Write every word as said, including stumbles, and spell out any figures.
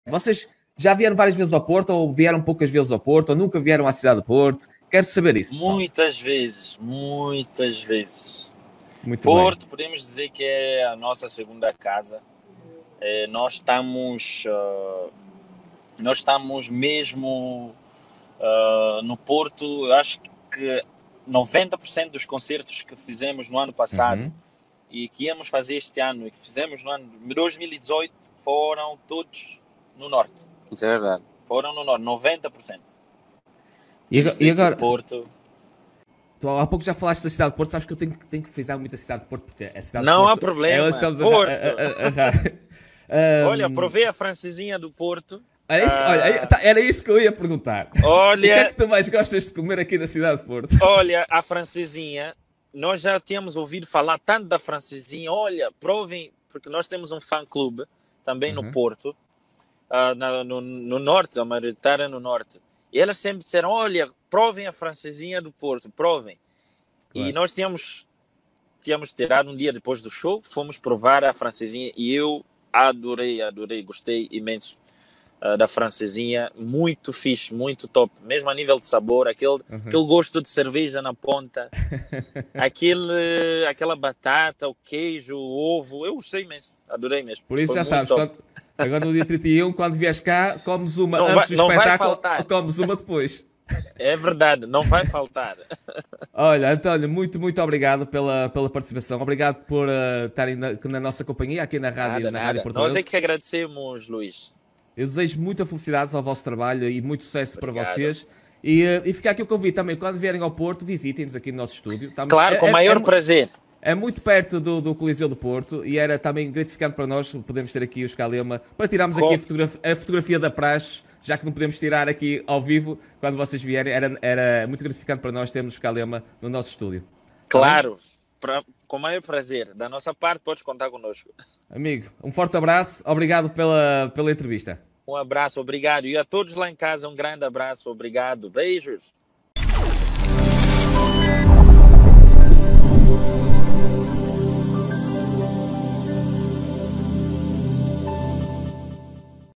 Vocês já vieram várias vezes ao Porto, ou vieram poucas vezes ao Porto, ou nunca vieram à cidade do Porto? Quero saber isso. Muitas vezes, muitas vezes. Muito Porto, bem. podemos dizer que é a nossa segunda casa. É, nós estamos, uh, nós estamos mesmo uh, no Porto. Acho que noventa por cento dos concertos que fizemos no ano passado Uhum. e que íamos fazer este ano e que fizemos no ano de dois mil e dezoito foram todos no Norte. Isso é verdade. Foram no Norte, noventa por cento. E agora, e agora Porto... tu há pouco já falaste da cidade de Porto, sabes que eu tenho, tenho que frisar muito a cidade de Porto, porque a cidade não de Porto... há problema, Elas estamos Porto. A, a, a, a, a, olha, provei a francesinha do Porto. Era isso, ah, olha, era isso que eu ia perguntar. Olha, o que é que tu mais gostas de comer aqui na cidade de Porto? Olha, a francesinha, nós já tínhamos ouvido falar tanto da francesinha. Olha, provem, porque nós temos um fã-clube também uhum. no Porto, uh, no, no, no Norte, a maioritária no Norte. E elas sempre disseram, olha, provem a francesinha do Porto, provem. Claro. E nós tínhamos, tínhamos tirado um dia depois do show, fomos provar a francesinha e eu adorei, adorei, gostei imenso. Uh, da francesinha, muito fixe, muito top, mesmo a nível de sabor, aquele, uhum. aquele gosto de cerveja na ponta, aquele, aquela batata, o queijo, o ovo, eu gostei imenso, adorei mesmo. Por isso Foi já sabes, quando, agora no dia trinta e um, quando vieres cá, comes uma não antes vai, do não espetáculo, vai faltar. Ou comes uma depois. É verdade, não vai faltar. Olha, António, muito, muito obrigado pela, pela participação, obrigado por uh, estarem na, na nossa companhia, aqui na Rádio, nada, na nada. Rádio Portuguesa. Nós é que agradecemos, Luís. Eu desejo muita felicidade ao vosso trabalho e muito sucesso Obrigado. Para vocês. E, e fica aqui o convite também, quando vierem ao Porto, visitem-nos aqui no nosso estúdio. Estamos, claro, é, com o maior é, prazer. É muito perto do, do Coliseu do Porto e era também gratificante para nós podermos ter aqui o Scalema para tirarmos com... aqui a fotografia, a fotografia da praxe, já que não podemos tirar aqui ao vivo quando vocês vierem. Era, era muito gratificante para nós termos o Scalema no nosso estúdio. Claro. Pra, com o maior prazer. Da nossa parte, podes contar connosco. Amigo, um forte abraço. Obrigado pela, pela entrevista. Um abraço, obrigado. E a todos lá em casa, um grande abraço. Obrigado. Beijos.